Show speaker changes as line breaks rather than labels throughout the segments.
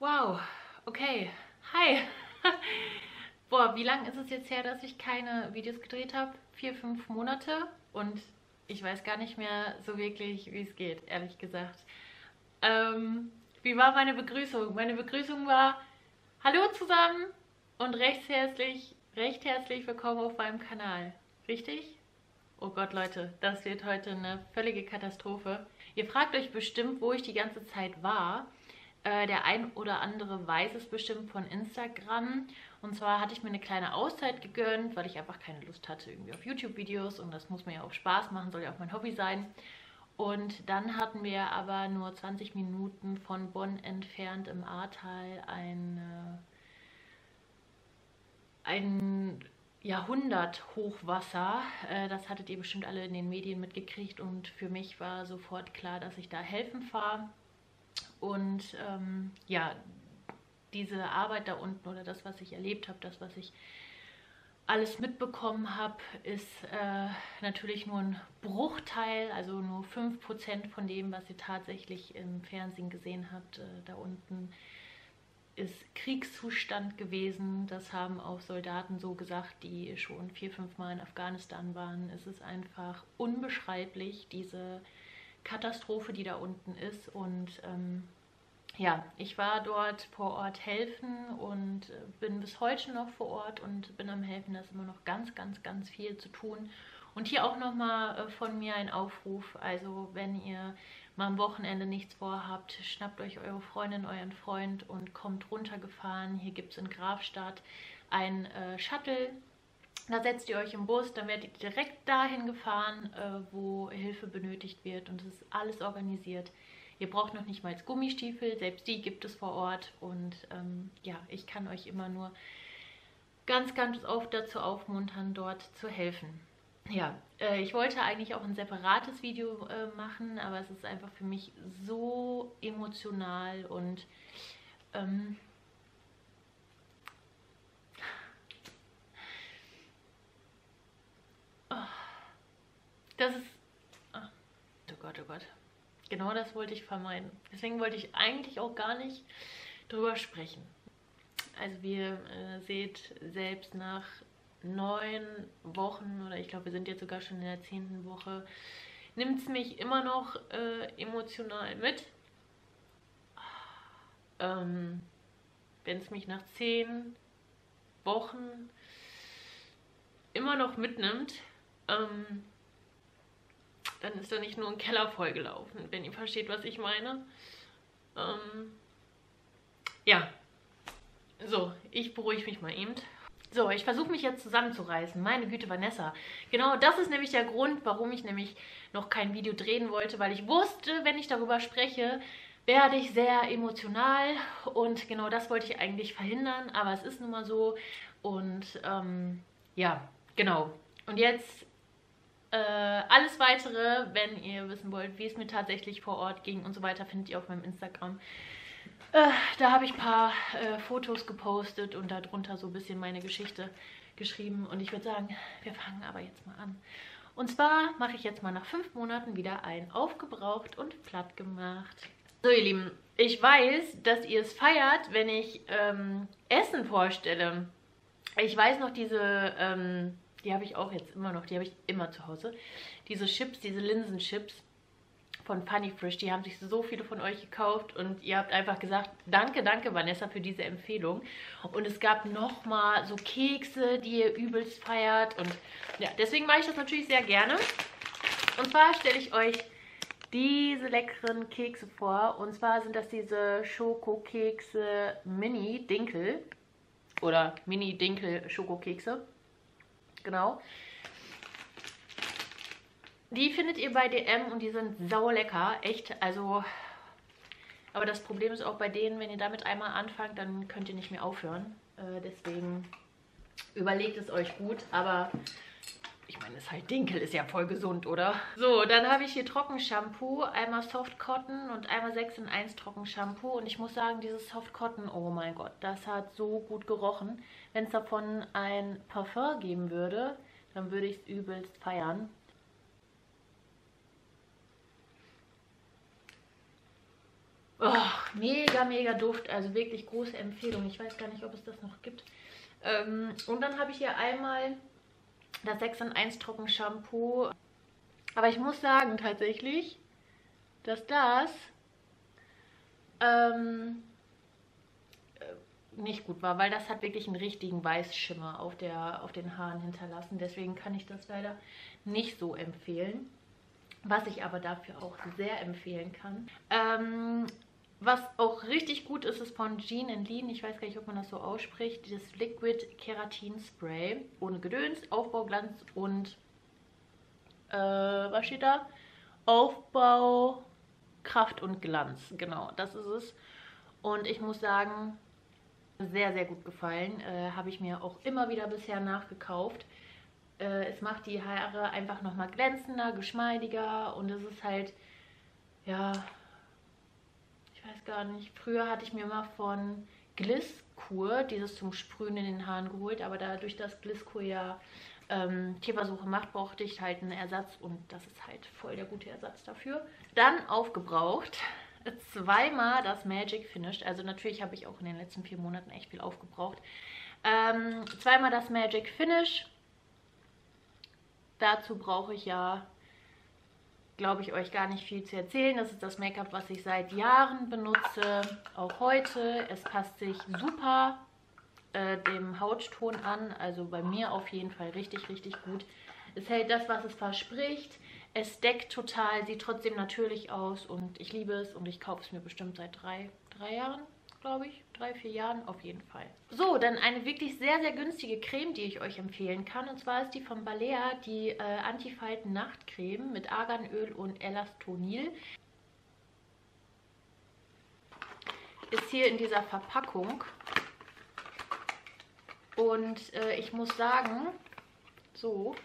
Wow, okay. Hi. Boah, wie lange ist es jetzt her, dass ich keine Videos gedreht habe? 4, 5 Monate und ich weiß gar nicht mehr so wirklich, wie es geht, ehrlich gesagt. Wie war meine Begrüßung? Meine Begrüßung war: Hallo zusammen und recht herzlich willkommen auf meinem Kanal. Richtig? Oh Gott, Leute, das wird heute eine völlige Katastrophe. Ihr fragt euch bestimmt, wo ich die ganze Zeit war. Der ein oder andere weiß es bestimmt von Instagram. Und zwar hatte ich mir eine kleine Auszeit gegönnt, weil ich einfach keine Lust hatte irgendwie auf YouTube-Videos. Und das muss mir ja auch Spaß machen, soll ja auch mein Hobby sein. Und dann hatten wir aber nur 20 Minuten von Bonn entfernt im Ahrtal ein Jahrhunderthochwasser. Das hattet ihr bestimmt alle in den Medien mitgekriegt. Und für mich war sofort klar, dass ich da helfen fahre. Und ja, diese Arbeit da unten oder das, was ich erlebt habe, das, was ich alles mitbekommen habe, ist natürlich nur ein Bruchteil, also nur 5% von dem, was ihr tatsächlich im Fernsehen gesehen habt. Da unten ist Kriegszustand gewesen. Das haben auch Soldaten so gesagt, die schon 4, 5 Mal in Afghanistan waren. Es ist einfach unbeschreiblich, diese Katastrophe, die da unten ist. Und ja, ich war dort vor Ort helfen und bin bis heute noch vor Ort und bin am helfen. Da ist immer noch ganz, ganz, ganz viel zu tun. Und hier auch nochmal von mir ein Aufruf. Also wenn ihr mal am Wochenende nichts vorhabt, schnappt euch eure Freundin, euren Freund und kommt runtergefahren. Hier gibt es in Grafstadt ein Shuttle. Da setzt ihr euch im Bus, dann werdet ihr direkt dahin gefahren, wo Hilfe benötigt wird, und es ist alles organisiert. Ihr braucht noch nicht mal Gummistiefel, selbst die gibt es vor Ort. Und ja, ich kann euch immer nur ganz, ganz oft dazu aufmuntern, dort zu helfen. Ja, ich wollte eigentlich auch ein separates Video machen, aber es ist einfach für mich so emotional und ähm, oh, das ist... Oh Gott, oh Gott. Genau das wollte ich vermeiden. Deswegen wollte ich eigentlich auch gar nicht drüber sprechen. Also wie ihr seht, selbst nach 9 Wochen, oder ich glaube, wir sind jetzt sogar schon in der 10. Woche, nimmt es mich immer noch emotional mit. Wenn es mich nach 10 Wochen immer noch mitnimmt, dann ist da nicht nur ein Keller vollgelaufen, wenn ihr versteht, was ich meine. Ja, so, ich beruhige mich mal eben. So, ich versuche mich jetzt zusammenzureißen. Meine Güte, Vanessa. Genau, das ist nämlich der Grund, warum ich nämlich noch kein Video drehen wollte, weil ich wusste, wenn ich darüber spreche, werde ich sehr emotional, und genau das wollte ich eigentlich verhindern, aber es ist nun mal so. Und ja, genau. Und jetzt alles Weitere, wenn ihr wissen wollt, wie es mir tatsächlich vor Ort ging und so weiter, findet ihr auf meinem Instagram. Da habe ich ein paar Fotos gepostet und darunter so ein bisschen meine Geschichte geschrieben. Und ich würde sagen, wir fangen aber jetzt mal an. Und zwar mache ich jetzt mal nach 5 Monaten wieder ein Aufgebraucht und platt gemacht. So, ihr Lieben, ich weiß, dass ihr es feiert, wenn ich Essen vorstelle. Ich weiß noch, die habe ich auch jetzt immer noch, die habe ich immer zu Hause. Diese Chips, diese Linsenchips von Funny Frisch, die haben sich so viele von euch gekauft und ihr habt einfach gesagt, danke, danke Vanessa für diese Empfehlung. Und es gab nochmal so Kekse, die ihr übelst feiert, und ja, deswegen mache ich das natürlich sehr gerne. Und zwar stelle ich euch diese leckeren Kekse vor, und zwar sind das diese Schokokekse Mini Dinkel oder Mini Dinkel Schokokekse. Genau. Die findet ihr bei DM und die sind saulecker, echt. Also, aber das Problem ist auch bei denen, wenn ihr damit einmal anfangt, dann könnt ihr nicht mehr aufhören. Deswegen überlegt es euch gut. Aber ich meine, es ist halt Dinkel, ist ja voll gesund, oder? So, dann habe ich hier Trockenshampoo, einmal Soft Cotton und einmal 6 in 1 Trockenshampoo. Und ich muss sagen, dieses Soft Cotton, oh mein Gott, das hat so gut gerochen. Wenn es davon ein Parfum geben würde, dann würde ich es übelst feiern. Oh, mega, mega Duft. Also wirklich große Empfehlung. Ich weiß gar nicht, ob es das noch gibt. Und dann habe ich hier einmal das 6 in 1 Trockenshampoo. Aber ich muss sagen tatsächlich, dass das nicht gut war, weil das hat wirklich einen richtigen Weißschimmer auf den Haaren hinterlassen. Deswegen kann ich das leider nicht so empfehlen. Was ich aber dafür auch sehr empfehlen kann. Was auch richtig gut ist, ist von Jean Lean. Ich weiß gar nicht, ob man das so ausspricht. Dieses Liquid Keratin Spray. Ohne Gedöns, Aufbauglanz und was steht da? Aufbau, Kraft und Glanz. Genau, das ist es. Und ich muss sagen, sehr, sehr gut gefallen. Habe ich mir auch immer wieder bisher nachgekauft. Es macht die Haare einfach nochmal glänzender, geschmeidiger und es ist halt, ja, ich weiß gar nicht. Früher hatte ich mir mal von Glisskur dieses zum Sprühen in den Haaren geholt, aber dadurch, dass Glisskur ja Tierversuche macht, brauchte ich halt einen Ersatz und das ist halt voll der gute Ersatz dafür. Dann aufgebraucht. Zweimal das Magic Finish. Also natürlich habe ich auch in den letzten 4 Monaten echt viel aufgebraucht. Zweimal das Magic Finish. Dazu brauche ich ja, glaube ich, euch gar nicht viel zu erzählen. Das ist das Make-up, was ich seit Jahren benutze. Auch heute. Es passt sich super dem Hautton an. Also bei mir auf jeden Fall richtig, richtig gut. Es hält das, was es verspricht. Es deckt total, sieht trotzdem natürlich aus und ich liebe es und ich kaufe es mir bestimmt seit drei Jahren, glaube ich. 3, 4 Jahren auf jeden Fall. So, dann eine wirklich sehr, sehr günstige Creme, die ich euch empfehlen kann. Und zwar ist die von Balea, die Anti-Falten-Nachtcreme mit Arganöl und Elastonil. Ist hier in dieser Verpackung. Und ich muss sagen, so...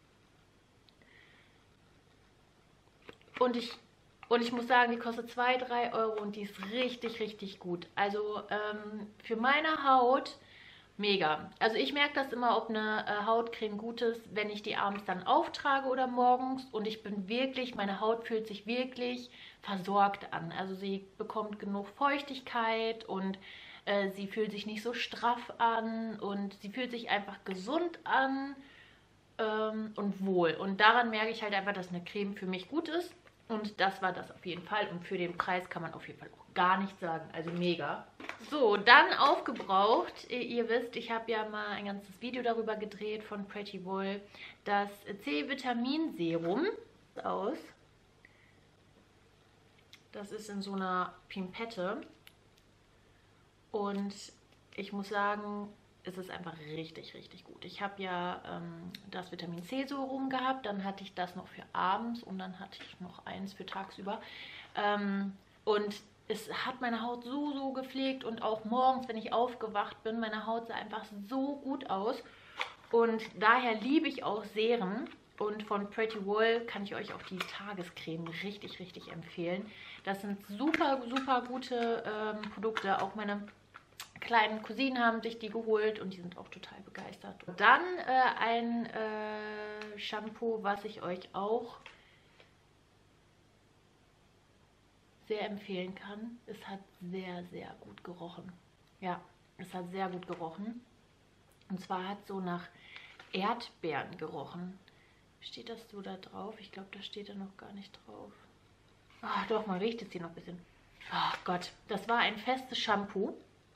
Und ich muss sagen, die kostet 2, 3 Euro und die ist richtig, richtig gut. Also für meine Haut mega. Also ich merke das immer, ob eine Hautcreme gut ist, wenn ich die abends dann auftrage oder morgens. Und ich bin wirklich, meine Haut fühlt sich wirklich versorgt an. Also sie bekommt genug Feuchtigkeit und sie fühlt sich nicht so straff an. Und sie fühlt sich einfach gesund an und wohl. Und daran merke ich halt einfach, dass eine Creme für mich gut ist. Und das war das auf jeden Fall. Und für den Preis kann man auf jeden Fall auch gar nichts sagen. Also mega. So, dann aufgebraucht. Ihr wisst, ich habe ja mal ein ganzes Video darüber gedreht von Pretty Wool. Das C-Vitamin-Serum aus. Das ist in so einer Pimpette. Und ich muss sagen, es ist einfach richtig, richtig gut. Ich habe ja das Vitamin C Serum gehabt, dann hatte ich das noch für abends und dann hatte ich noch eins für tagsüber. Und es hat meine Haut so, so gepflegt und auch morgens, wenn ich aufgewacht bin, meine Haut sah einfach so gut aus. Und daher liebe ich auch Serien. Und von Pretty Wool kann ich euch auch die Tagescreme richtig, richtig empfehlen. Das sind super, super gute Produkte. Auch meine kleinen Cousinen haben sich die geholt und die sind auch total begeistert. Dann ein Shampoo, was ich euch auch sehr empfehlen kann. Es hat sehr, sehr gut gerochen. Ja, es hat sehr gut gerochen. Und zwar hat so nach Erdbeeren gerochen. Steht das so da drauf? Ich glaube, das steht da noch gar nicht drauf. Ach doch, man riecht es hier noch ein bisschen. Oh Gott, das war ein festes Shampoo.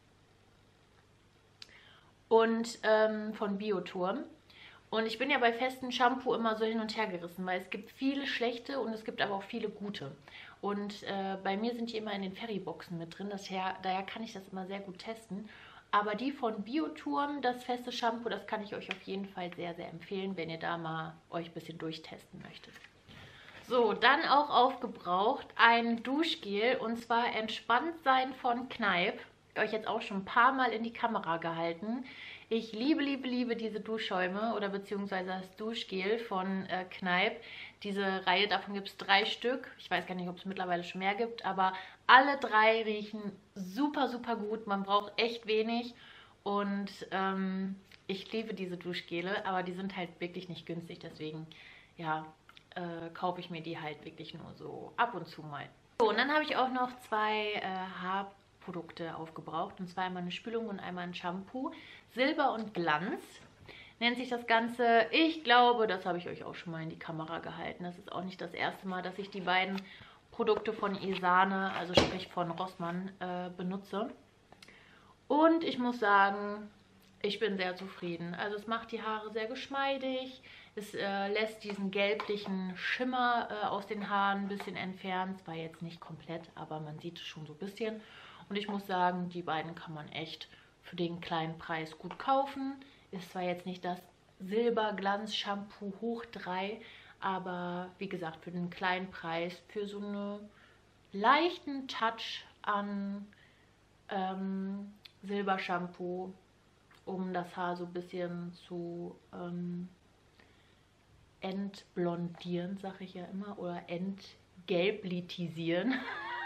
Und von Bioturm. Und ich bin ja bei festem Shampoo immer so hin und her gerissen, weil es gibt viele schlechte und es gibt aber auch viele gute. Und bei mir sind die immer in den Ferryboxen mit drin, daher kann ich das immer sehr gut testen. Aber die von Bioturm, das feste Shampoo, das kann ich euch auf jeden Fall sehr, sehr empfehlen, wenn ihr da mal euch ein bisschen durchtesten möchtet. So, dann auch aufgebraucht ein Duschgel und zwar Entspannt sein von Kneipp. Euch jetzt auch schon ein paar Mal in die Kamera gehalten. Ich liebe, liebe, liebe diese Duschschäume oder beziehungsweise das Duschgel von Kneipp. Diese Reihe, davon gibt es 3 Stück. Ich weiß gar nicht, ob es mittlerweile schon mehr gibt, aber alle 3 riechen super, super gut. Man braucht echt wenig und ich liebe diese Duschgele, aber die sind halt wirklich nicht günstig, deswegen ja, kaufe ich mir die halt wirklich nur so ab und zu mal. So, und dann habe ich auch noch zwei Haarprodukte aufgebraucht. Und zwar einmal eine Spülung und einmal ein Shampoo. Silber und Glanz nennt sich das Ganze. Ich glaube, das habe ich euch auch schon mal in die Kamera gehalten. Das ist auch nicht das erste Mal, dass ich die beiden Produkte von Esane, also sprich von Rossmann, benutze. Und ich muss sagen, ich bin sehr zufrieden. Also es macht die Haare sehr geschmeidig. Es lässt diesen gelblichen Schimmer aus den Haaren ein bisschen entfernen. Zwar jetzt nicht komplett, aber man sieht es schon so ein bisschen. Und ich muss sagen, die beiden kann man echt für den kleinen Preis gut kaufen. Ist zwar jetzt nicht das Silberglanz-Shampoo hoch 3, aber wie gesagt, für den kleinen Preis, für so einen leichten Touch an Silbershampoo, um das Haar so ein bisschen zu entblondieren, sage ich ja immer, oder entgelblitisieren.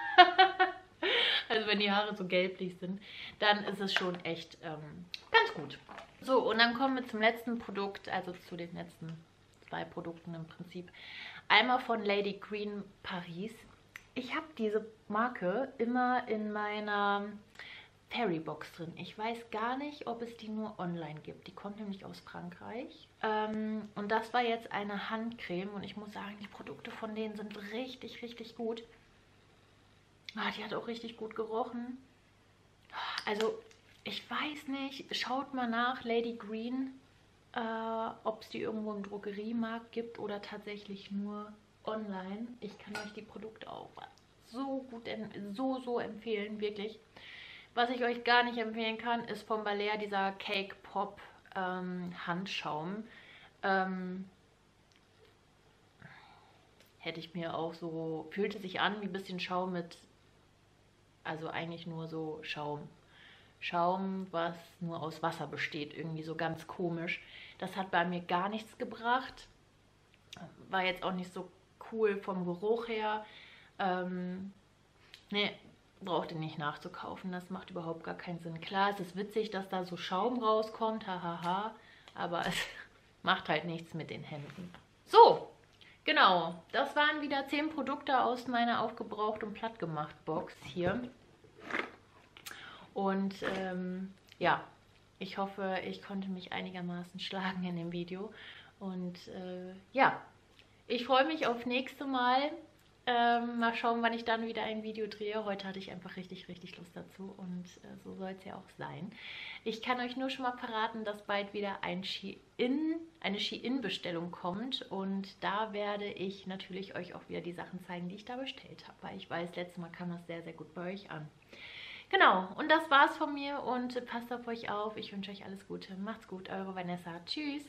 Also wenn die Haare so gelblich sind, dann ist es schon echt ganz gut. So, und dann kommen wir zum letzten Produkt, also zu den letzten zwei Produkten im Prinzip. Einmal von Lady Green Paris. Ich habe diese Marke immer in meiner Fairybox drin. Ich weiß gar nicht, ob es die nur online gibt. Die kommt nämlich aus Frankreich. Und das war jetzt eine Handcreme. Und ich muss sagen, die Produkte von denen sind richtig, richtig gut. Ah, die hat auch richtig gut gerochen. Also, ich weiß nicht. Schaut mal nach, Lady Green, ob es die irgendwo im Drogeriemarkt gibt oder tatsächlich nur online. Ich kann euch die Produkte auch so gut, so empfehlen, wirklich. Was ich euch gar nicht empfehlen kann, ist von Balea dieser Cake Pop Handschaum. Hätte ich mir auch so, fühlte sich an wie ein bisschen Schaum mit, also eigentlich nur so Schaum. Schaum, was nur aus Wasser besteht, irgendwie so ganz komisch. Das hat bei mir gar nichts gebracht. War jetzt auch nicht so cool vom Geruch her. Ne, braucht ihr nicht nachzukaufen. Das macht überhaupt gar keinen Sinn. Klar, es ist witzig, dass da so Schaum rauskommt, hahaha, aber es macht halt nichts mit den Händen. So, genau. Das waren wieder 10 Produkte aus meiner aufgebraucht und plattgemacht Box hier. Und ja, ich hoffe, ich konnte mich einigermaßen schlagen in dem Video. Und ja, ich freue mich auf nächste Mal. Mal schauen, wann ich dann wieder ein Video drehe. Heute hatte ich einfach richtig, richtig Lust dazu und so soll es ja auch sein. Ich kann euch nur schon mal verraten, dass bald wieder eine Shein-Bestellung kommt und da werde ich natürlich euch auch wieder die Sachen zeigen, die ich da bestellt habe, weil ich weiß, letztes Mal kam das sehr, sehr gut bei euch an. Genau, und das war's von mir und passt auf euch auf. Ich wünsche euch alles Gute. Macht's gut, eure Vanessa. Tschüss!